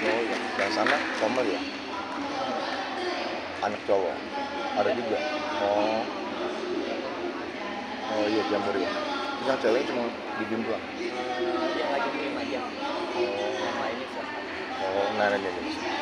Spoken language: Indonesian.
Oh iya, yang sana komel ya, anak cowok, ada juga. Oh, oh iya jamur ya. Terus yang cewek cuma diem doang. Yang lagi diem aja, Oh, yang lainnya siapa? oh, nah ini.